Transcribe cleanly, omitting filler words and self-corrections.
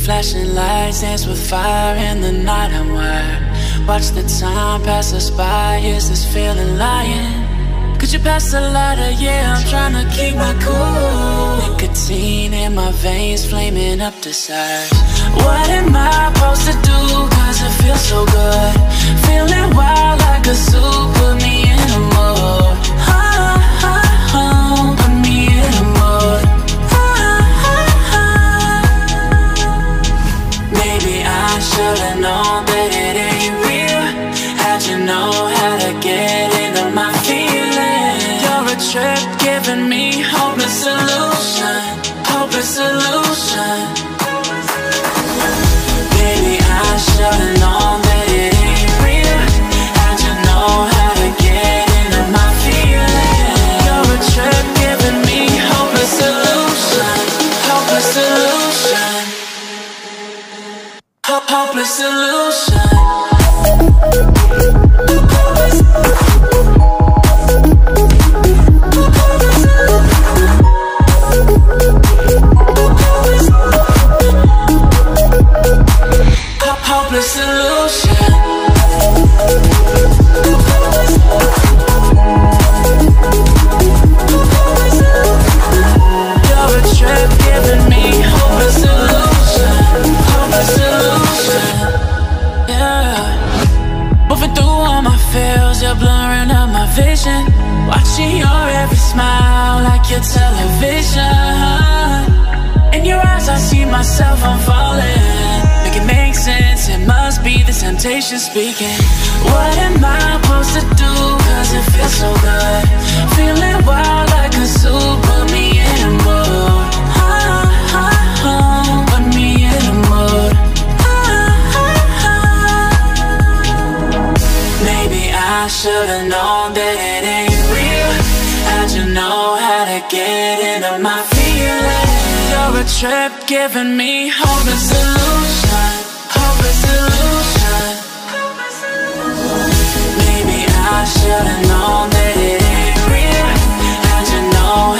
Flashing lights dance with fire in the night. I'm wired. Watch the time pass us by. Is this feeling lying? Could you pass the lighter? Yeah, I'm trying to keep my cool. Nicotine in my veins, flaming up desires. What am I supposed to do? Cause it feels so good. Feeling wild like a zoo. Put me in a mood. Put me in a mood. Maybe I should've known that it ain't real. How'd you know how to get into my feelings? You're a trip giving me hopeless solution. Hopeless solution. Baby, I should've known that it ain't real. How'd you know how to get into my feelings? You're a trip giving me hopeless solution. Hopeless solution. Hopeless solution. Hopeless solution. You're a trip giving me hopeless solution. Hopeless solution. Yeah. Moving through all my feels, you're blurring out my vision. Watching your every smile like your television. In your eyes I see myself, I'm falling. Make it make sense, it must be the temptation speaking. What am I supposed to do? Cause it feels so good. Feeling wild like a zoo. Put me in a mood. Put me in a mood. Maybe I should've known that it ain't real. How'd you know how to get into my feelings? You're a trip giving me hopeless solution. Hopeless solution. Maybe I should've known that it ain't real. How'd you know